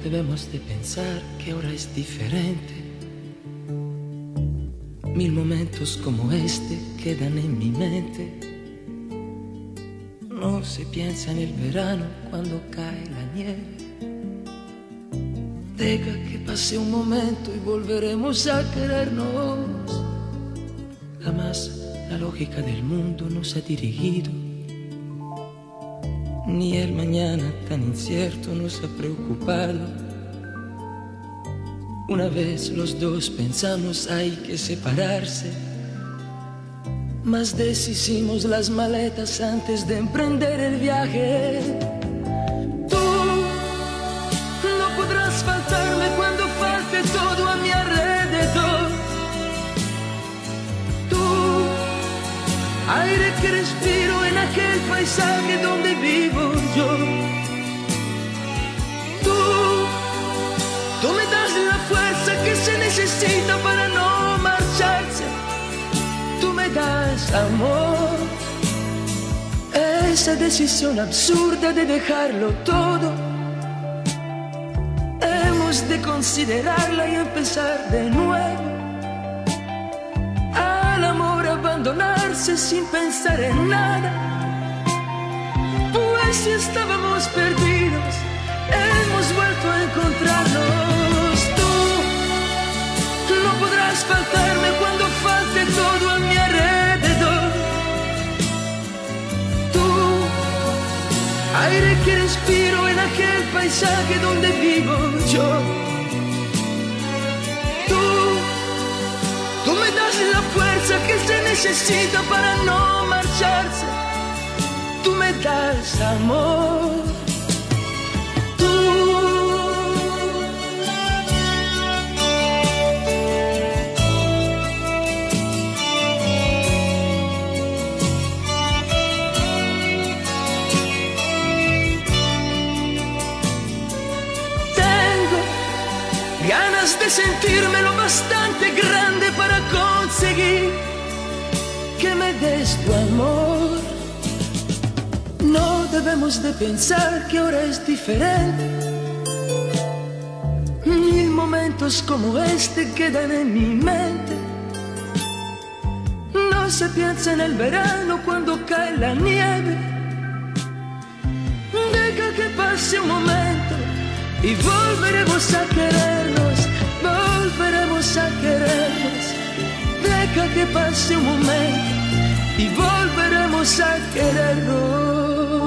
debemos de pensar que ahora es diferente. Mil momentos como este quedan en mi mente. No se piensa en el verano cuando cae la nieve. Deja que pase un momento y volveremos a querernos. Jamás la lógica del mundo nos ha dirigido, ni el mañana tan incierto nos ha preocupado. Una vez los dos pensamos hay que separarse, mas deshicimos las maletas antes de emprender el viaje. Tú no podrás faltarme cuando falte todo a mi alrededor. Tú, aire que respiro en aquel paisaje donde vivo yo. Tú me das la fuerza que se necesita para no marcharse. Tú me das amor, esa decisión absurda de dejarlo todo. Hemos de considerarla y empezar de nuevo. Al amor abandonarse sin pensar en nada, pues si estábamos perdidos, hemos vuelto a encontrarnos. Tú no podrás faltarme cuando falte todo a mi alrededor. Tú, aire que respiro en aquel paisaje donde vivo yo. Tú me das la fuerza que se necesita para no marcharse. Tú me das amor. Ganas de sentirme lo bastante grande para conseguir que me des tu amor. No debemos de pensar que ahora es diferente. Mil momentos como este quedan en mi mente. No se piensa en el verano cuando cae la nieve. Deja que pase un momento y volveremos a querernos, volveremos a querernos. Deja que pase un momento y volveremos a querernos.